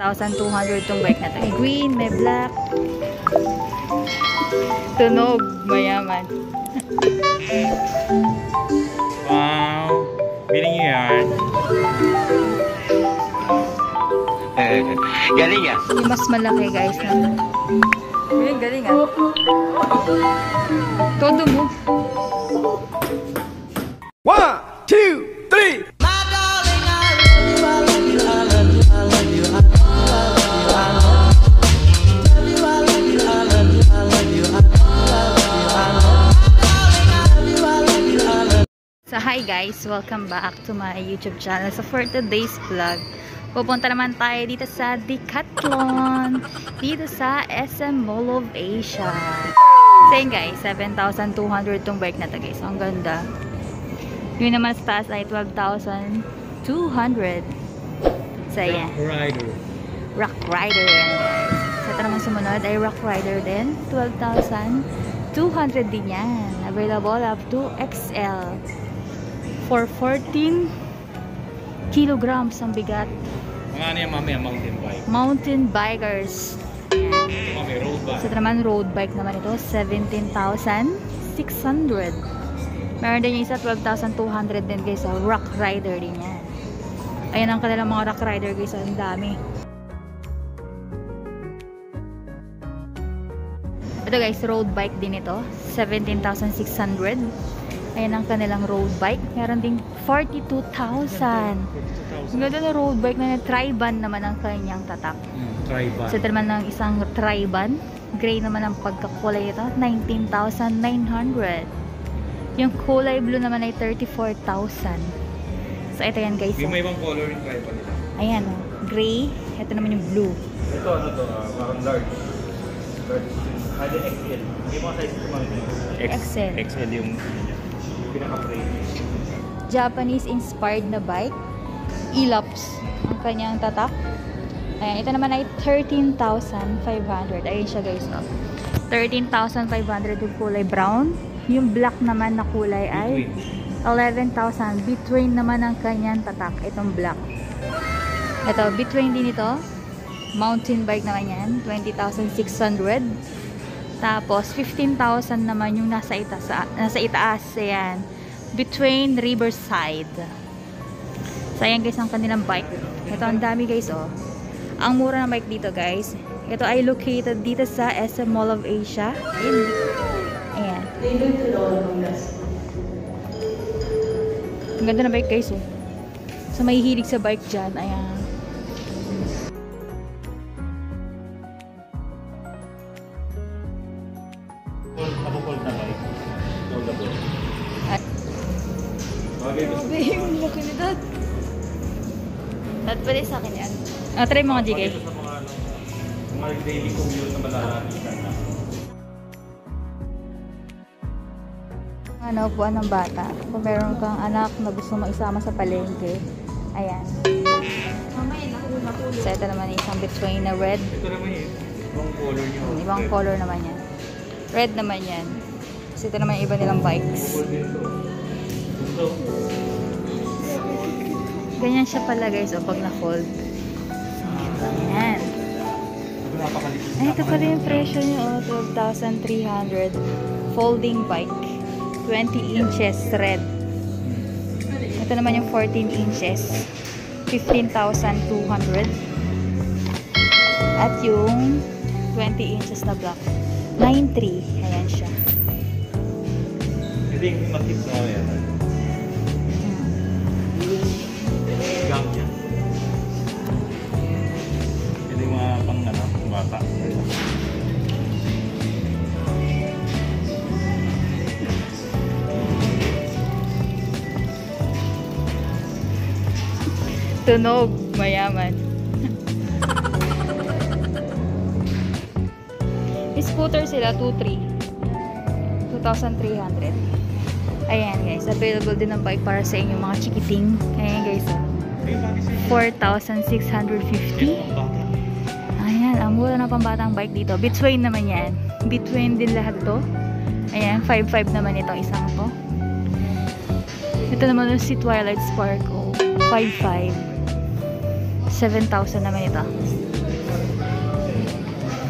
1,200 tong bike na to. May green, may black. Tunog, mayaman. Wow! Biling nyo yan. Galing yan. Yung mas malaki guys. Uy, galing ah. Todo mo. 1, 2, 3. So hi guys, welcome back to my YouTube channel. So for today's vlog, pupunta naman tayo dito sa Decathlon, dito sa SM Mall of Asia. So yun guys, 7,200 tong bike na to guys. Ang ganda. Yun naman sa taas ay 12,200. So yan. Rock Rider yan guys. So ito naman sumunod ay Rock Rider din. 12,200 din yan. Available up to XL. For 14 kilograms ang bigat. Mga ano yan mamaya, mountain bike. Mountain bikers. Ayan. Mga may road bike. So ito naman road bike naman ito, 17,600. Meron din yung isa, 12,200 din guys. So, Rock Rider din yan. Ayan ang kanilang mga Rock Rider guys. Ang dami. Ito guys, road bike din ito. 17,600. Ayan ang kanilang road bike. Meron ding 42,000. Ang ganda na road bike na tri-ban naman ang kanyang tatak. Tri-ban. So, ito naman ng isang tri-ban. Gray naman ang pagkakulay ito. 19,900. Yung kulay blue naman ay 34,000. So, ito yan guys. Yung may ibang color yung tri-ban nila. Ayan o. Gray. Ito naman yung blue. Ito ano to, parang large. Ada XL. Yung mga size naman XL. XL yung pinaka-frame. Japanese inspired na bike. Elops ang kanyang tatak. Ayan, ito naman ay 13,500. Ayun siya guys. Oh. 13,500 yung kulay brown. Yung black naman na kulay ay 11,000. Between naman ang kanyang tatak. Itong black. Ito, between din ito. Mountain bike naman yan. 20,600. Tapos, 15,000 naman yung nasa itaas. Ayan. Between Riverside. So, ayan guys ang kanilang bike. Ito, ang dami guys, oh. Ang mura na bike dito guys. Ito ay located dito sa SM Mall of Asia. Ayan. Ang ganda na bike guys, oh. So, may hilig sa bike dyan. Ayan. Fold na bike. Foldable. Grabe yung laki ni Dad. Dad, pwede sa akin yan. Try mga GK. Sa mga daily commute na malalamitan na. Ano, upuan ng bata. Kung meron kang anak na gusto mo isama sa palengke, ayan. So, ito naman isang between na red. Ito naman yun. Ibang color nyo. Ibang color naman yan. Red naman yan. So, ito naman yung iba nilang bikes. Ganyan siya pala guys, o pag na-fold. Ayan. Ay, ito pala yung presyo nyo, 12,300. Folding bike. 20 inches red. Ito naman yung 14 inches. 15,200. At yung 20 inches na black. 9,300. Ayan siya. Ito yung makip na yan. Gang yan. Ito yung mga pang ano, bata. Tunog, mayaman. Scooter sila, 2,300. Ayan guys, available din ang bike para sa inyong mga chikiting. Ayan guys, 4,650. Ayan, ang mura na pambatang bike dito. Between naman yan. Between din lahat to. Ayan, 5,500 naman itong isang to. Ito naman yung si Twilight Sparkle. 5,500. 7,000 naman ito.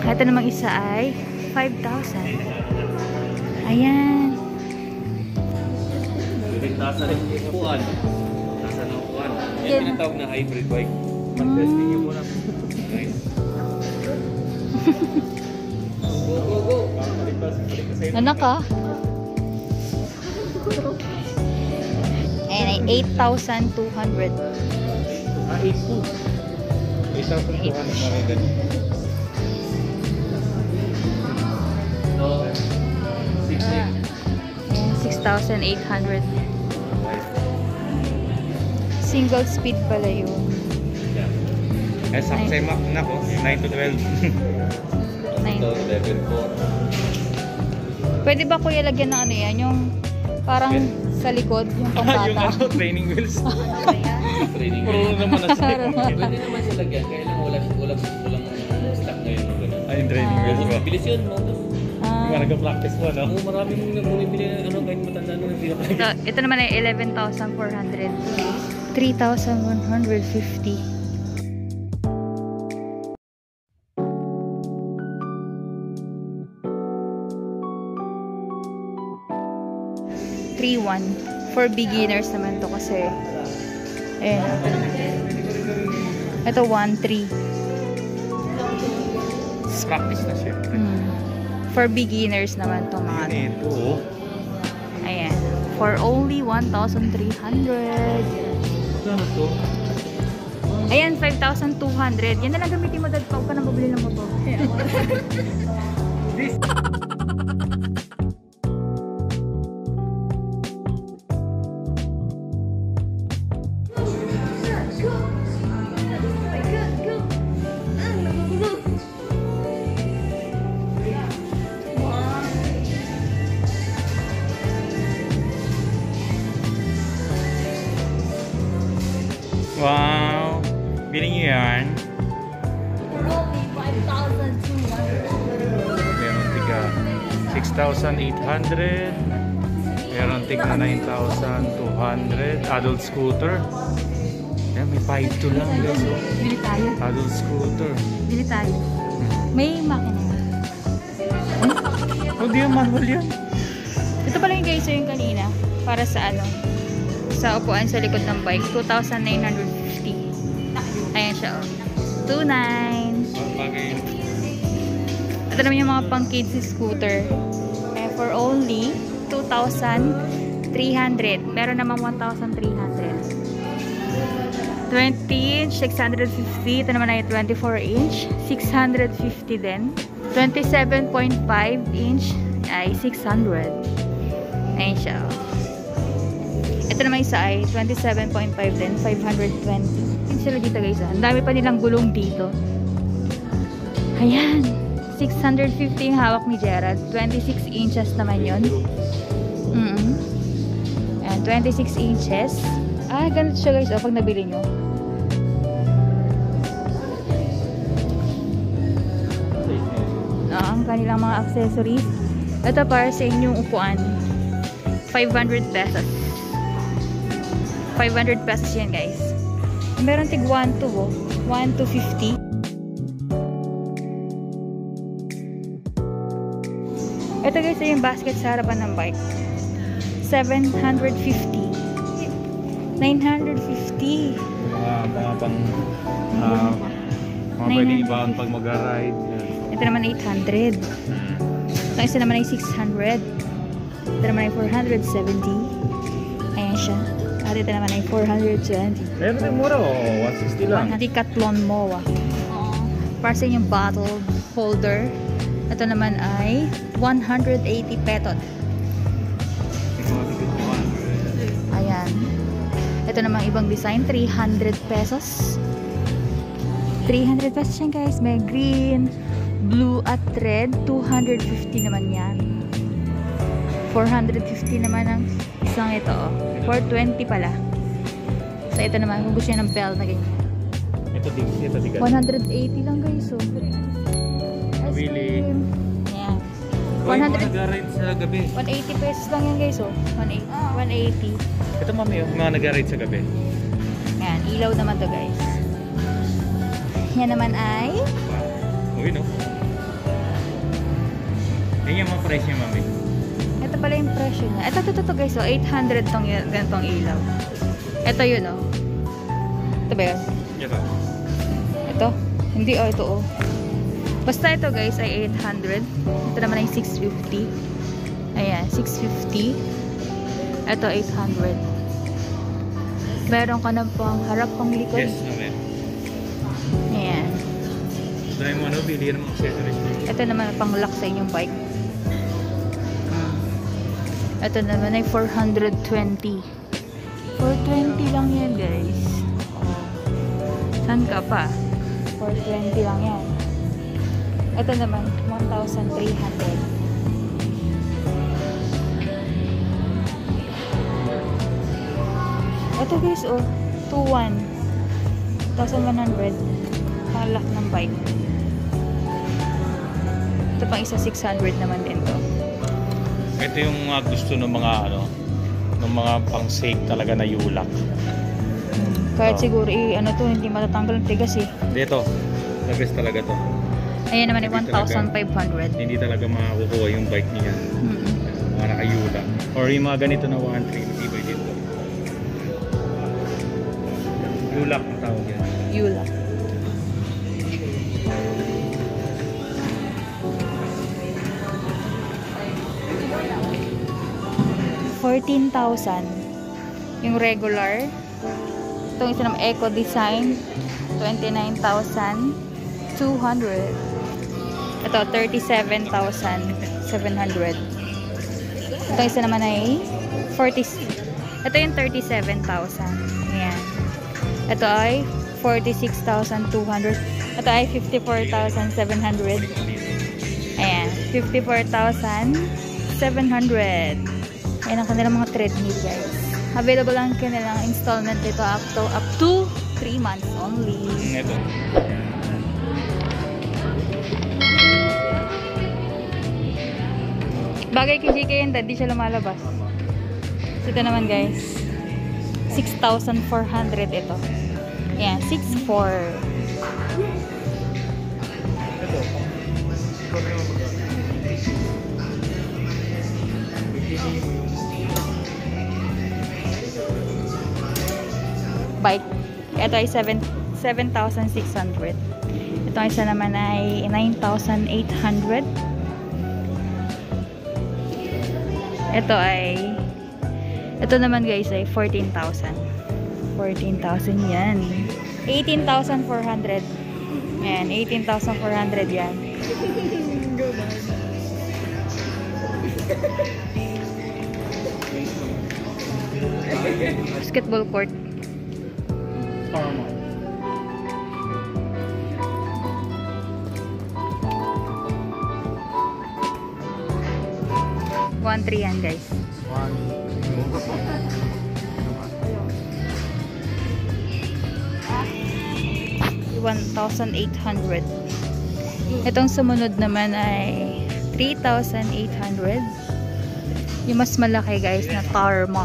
Ito namang isa ay 5,000. Ayan. Nasa rin upuan. Nasa na upuan. Yan tinatawag na hybrid bike. Mag-testing nyo muna. Nice. Go, go, go! Ano ka? Ayan ay 8,200. 8,200. 8,200 na rin ganun. So, 6,800. Single speed pala yun. Eh, saksay map na ko. 9 to 12. 9. So, level 4. Pwede ba kuya lagyan ng ano yan? Yung parang sa likod, yung Yung pambata. ano, training wheels. Training wheels. Puro naman na siya. Pwede naman siya lagyan. Kaya lang walang stock ngayon. Ay, yung training wheels ba? Bilis yun, mo. Kung nag-practice mo, no? Marami mong bumibili ng ano, kahit matanda nung hindi na Ito naman ay 11,400. 3,150. 3,100. For beginners naman to kasi. Ayan. Ito 1,300. practice na siya. For beginners naman to mga to. Ito. Ayan. For only 1,300. Ano to? Ayan, 5,200. Yan na lang gamitin mo dad pa. Huwag ka nang bubili ng motor. This. Wow! Bili niyo yan? Meron tiga 6,800. Meron tiga 9,200. Adult scooter. Yan, may 5 to lang guys. Bili tayo. Adult scooter. Bili tayo. May makina yan. Oh, di yan, manual yan. Ito pala yung guys yung kanina. Para sa ano? Sa upuan sa likod ng bike. 2,950. Ayan siya. 2,900. Bagay. Ito naman yung mga pang kids scooter. For only 2,300. Meron naman 1,300. 20 inch, 650. Ito naman ay 24 inch, 650 din. 27.5 inch ay 600. Ayan siya. Ito naman isa ay 27.5 din, 520. Yun sila dito guys. Ang dami pa nilang gulong dito. Ayan. 650 yung hawak ni Gerald. 26 inches naman yun. Ayan, 26 inches. Ah, ganito siya guys. Pag nabili nyo. Ang kanilang mga accessories. Ito para sa inyong upuan. 500 pesos. 500 pesos yan guys. Meron tig 1 to 1 to 50. Ito guys ay yung basket sa harapan ng bike. 750. 950. Mga pang mga pwede ibang pag mag-ride. Ito naman 800. Ito isa naman ay 600. Ito naman ay 470. Ayan siya. At ito naman ay 420. Meron din mura o 160 lang. Decathlon MOA. Para sa inyong bottle holder. Ito naman ay 180 petot. Ayan. Ito naman ibang design. 300 pesos. 300 pesos yan guys. May green, blue at red. 250 naman yan. 450 naman ang isang ito. 420 pala. So ito naman kung gusto nyo ng belt na ganyan. Ito din. 180 lang guys. So. Willy. Ayan. 100 nag-ride sa gabi. 180 pesos lang yan guys. Oh. 180. Ito mami, yung mga nag-ride sa gabi. Ayan. Ilaw naman to guys. Yan naman ay Uy no? Yan yung mga price niya, mami. Ito pala yung presyo niya. Ito guys, oh, 800 tong ganitong ilaw. Ito yun, oh. Ito ba yun? Ito. Ito? Hindi, oh, ito, oh. Basta ito guys ay 800. Ito naman ay 650. Ayan, 650. Ito 800. Meron ka na pang harap, pang likod. Yes, mami. Ayan. Dahil mo ano, bilihan ng accessories. Ito naman pang lock sa inyong bike. Ito naman ay 420. 420 lang yan guys. Saan ka pa? 420 lang yan. Ito naman 1,300. Ito guys, oh, 2,100. 1,100. Palak ng bike. Ito pang isa 600 naman din to. Ito yung gusto ng mga ano, ng mga pang-safe talaga na yulak. Kahit siguro ano to, hindi matatanggal ng tigas eh. Dito, the best talaga to. Ayan naman ay 1,500. Hindi talaga makakukuha yung bike niya. Mga nakayulak. Or yung mga ganito na 1.3, matibay dito. Yulak ang tawag yan. Yulak. $14,000 yung regular. Itong isa naman Eco Design 29,200. Ito 37,700. Itong isa naman ay 40. Ito yung 37,000. Ayan. Ito ay 46,200. Ito ay 54,700. Ayan, 54,700. Ayan ang kanilang mga treadmill guys. Available ang kanilang installment dito up to 3 months only. Ito. Bagay kay JK yan, di siya lumalabas. So, ito naman guys, 6,400 ito. Ayan, 6,400. Bike. Ito ay 7,600. Ito isa naman ay 9,800. Ito naman guys ay 14,000. 14,000 yan. 18,400. Ayan, 18,400 yan. Basketball court. Paramount. $1,300 yan guys. 1,800. Itong sumunod naman ay 3,800. Yung mas malaki guys na Tarmac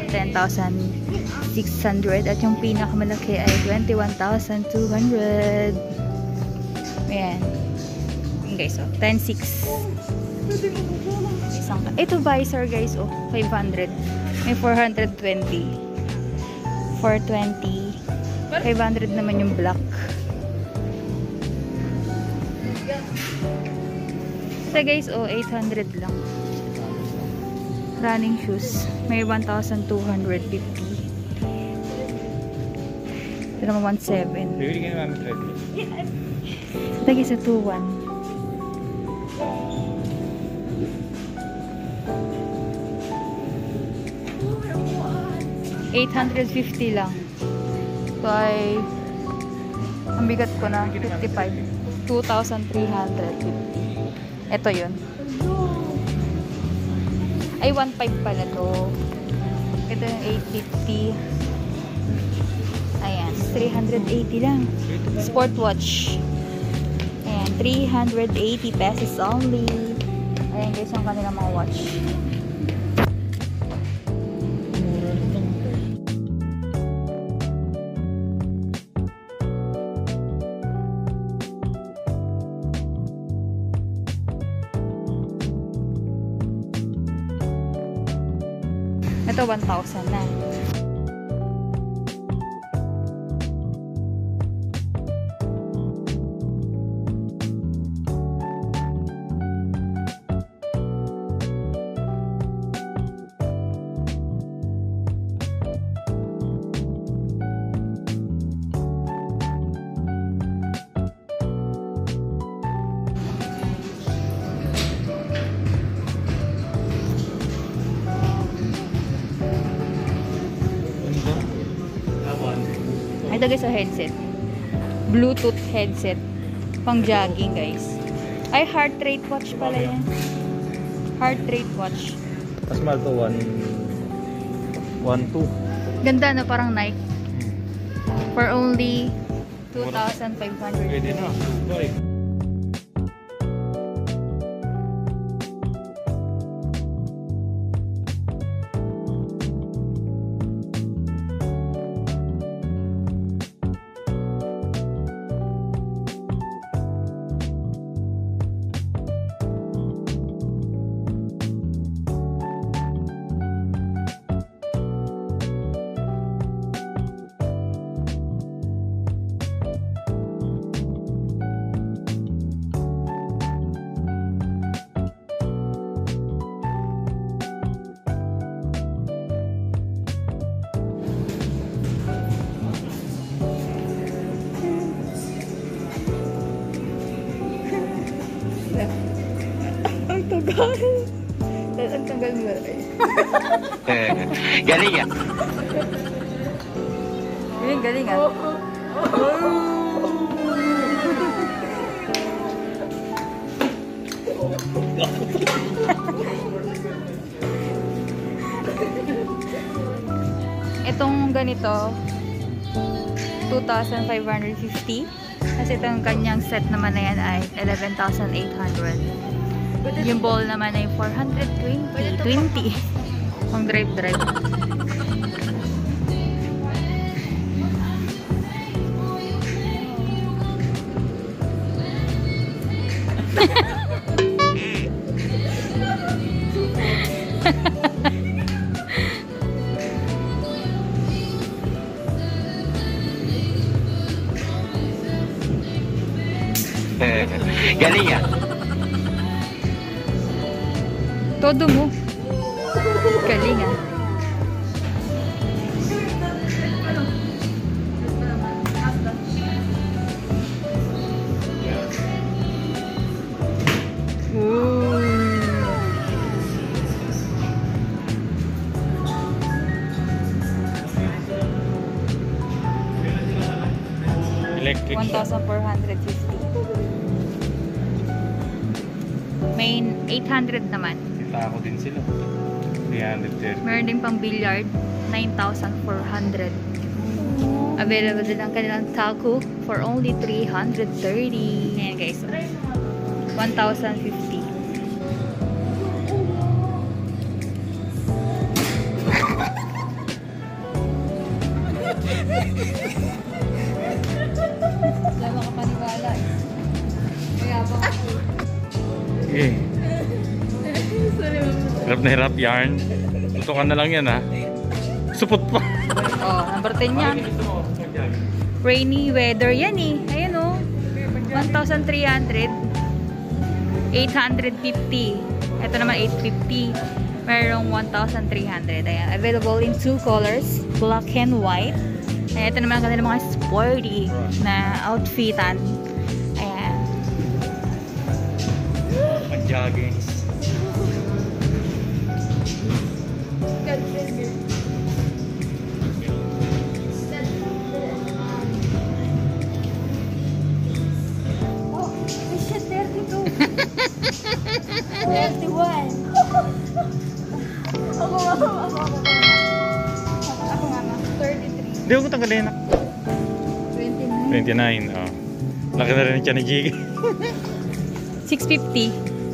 10,600 at yung pinakamalaki ay 21,200. Ayan. Yung guys, oh, 10,600. Ito visor guys, oh, 500. May 420. 420. 500 naman yung black. Ito guys, oh, 800 lang. Running shoes. May 1,250. Ito naman 1,700. Bibili ka naman treadmill. Ito guys, 2,100. $850 lang. Ito ay ang bigat ko na 55. 2,350. Ito yun. Ay 1,500 pala to. Ito yung 850. Ayan, 380 lang. Sport watch. Ayan, 380 pesos only. Ayan guys, ang kanilang mga watch. Ito 1,000 na. Ito guys, sa headset. Bluetooth headset. Pang jogging guys. Ay, heart rate watch pala yan. Heart rate watch. Mas mahal to 1.2. Ganda na, parang Nike. For only 2,500. Pwede na. Dubai. Ang tagal. Ang tagal mo Galing ah. Yun, galing ah. Itong ganito 2,550. Kasi itong kanyang set naman na yan ay 11,800. Yung ball naman ay 420. Pang drive-drive. Galing ah. Todo mo. Galing ah. Electric siya. 1,450. May 800 naman. Kita ako din sila. 330. Meron din pang billiard, 9,400. Available din ang kanilang taco for only 330. Ayan guys. 1,050. Wala makapaniwala eh. Kaya ba? Okay. Hirap na hirap yarn. Tutukan na lang yan ha. Supot pa. Oh, number 10 yan. Rainy weather yan eh. Ayan oh. 1,300. 850. Ito naman 850. Merong 1,300. Ayan. Available in 2 colors. Black and white. Ayan. Ito naman ang kanilang mga sporty na outfitan. Ayan. Pag-jogging. Oh, may shit, 32. 31. Ako nga, 33. Hindi ako tanggalin na. 29. Oh. Laki na rin siya ni Jiggy. 650.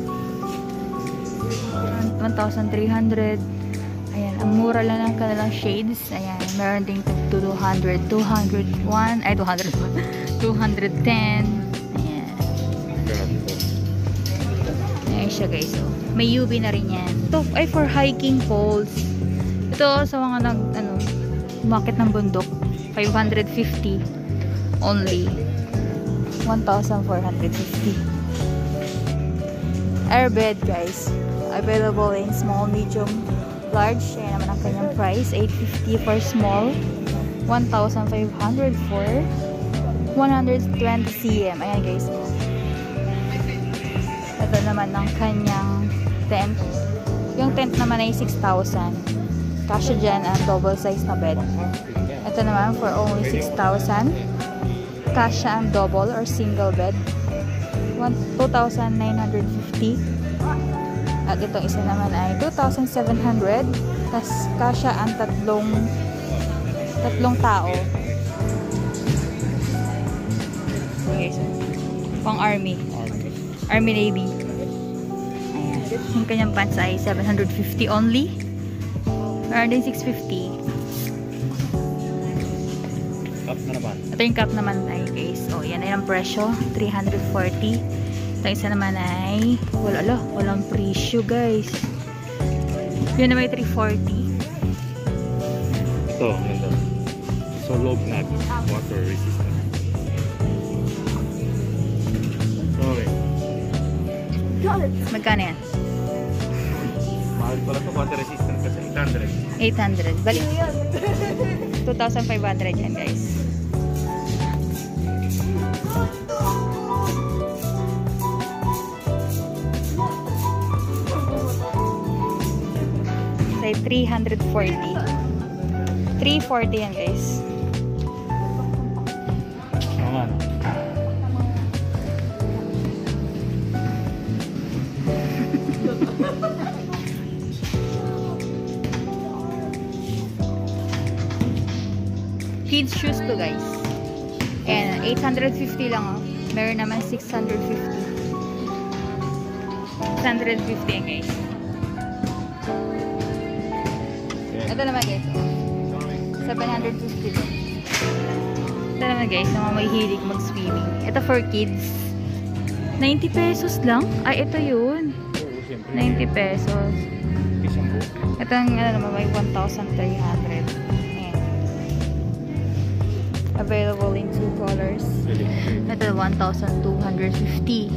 1,300. Ayan, ang mura lang ng kanilang shades. Ayan, meron ding 200, 201, ay 201, 210. Ayan. Ayan siya guys. Oh. May UV na rin yan. Ito ay for hiking poles. Ito sa mga umakit ng bundok, 550 only. 1,450. Airbed guys, available in small, medium, large. Ayan naman ang kanyang price, 850 for small, 1,500 for 120 cm. Ayan guys. Ito naman ang kanyang tent. Yung tent naman ay 6,000. Kasya dyan ang double size na bed. Ito naman for only 6,000. Kasya ang double or single bed. 2,950. At itong isa naman ay 2,700. Tas kasya ang tatlong tao. Okay, so pang army navy. Ayan. Yung kanyang pants ay 750 only. Meron din 650. Cup na naman. Ito yung cup naman ay guys. O, yan ay ang presyo. 340. Ito isa naman ay walang presyo guys. Yun naman ay 340. Ito, ganda. So, log nut. Water resistant. Okay. Magkano yan? Mahal pala ito. Water resistant kasi 800. 800. Balik. 2,500 yan guys. Say 340. 340 yan guys. Naman. Kids shoes to guys. And 850 lang oh. Meron naman 650. 650 yan guys. Ito naman guys. 750 lang. Ito naman guys, yung mga may hilig mag-swimming. Ito for kids. 90 pesos lang? Ay, ito yun. 90 pesos. Ito ang naman may 1,300. Ayan. Available in 2 colors. Ito 1,250.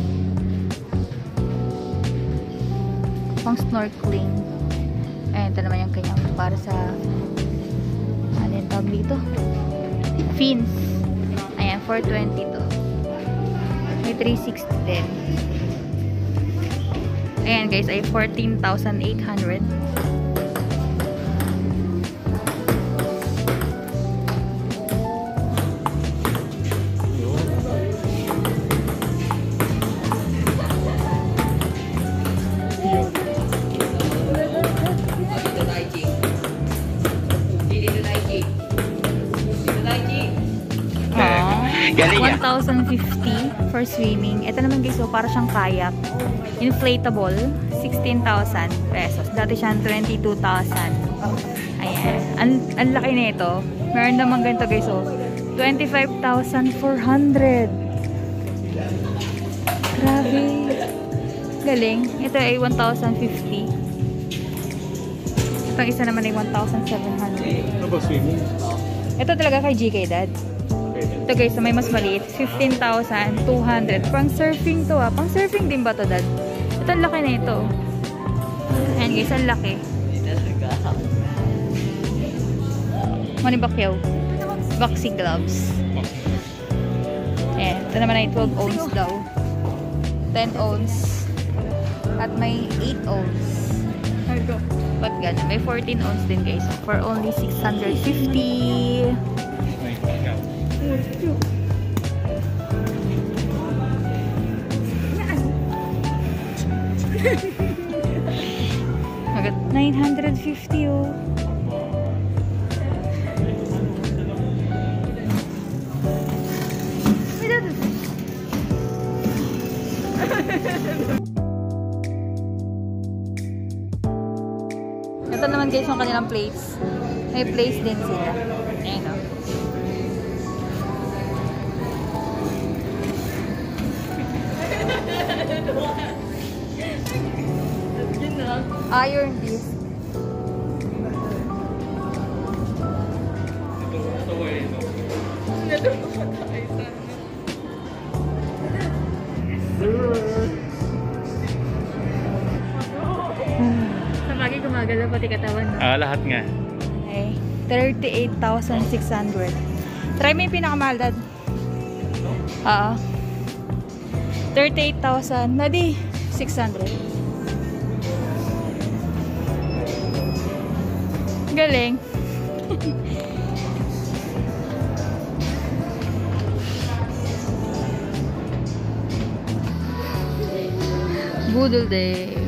Pang snorkeling. Ayan, ito naman yung kanyang para sa ano yung tawag dito? Fins. Ayan, 420 to. May 360 din. Ayan guys, ay 14,800. Galing yan. 1,050 for swimming. Ito naman guys, so para siyang kayak. Inflatable, 16,000 pesos. Dati siyang 22,000. Ayan. Ang laki na ito. Meron naman ganito guys, so 25,400. Grabe. Galing. Ito ay 1,050. Itong isa naman ay 1,700. Ano ba swimming? Ito talaga kay GK Dad. Ito guys, may mas maliit. 15,200. Pang surfing to ah. Pang surfing din ba to Dad? Ito ang laki na ito. Ayan guys, ang laki. Mani bakyaw. Boxing gloves. Ayan. Ito naman ay 12 ounce daw. 10 ounce. At may 8 ounce. Ba't gano'n? May 14 ounce din guys. For only 650. Agad 950 oh. Ito naman guys yung kanilang plates. May plates din sila. Ayan o. Iron disc. Sa bagay gumagalaw pati katawan. No? Lahat nga. Okay. 38,600. Try mo yung pinakamahal, Dad. 38,000. Nadi, 600. Galing. Budol day.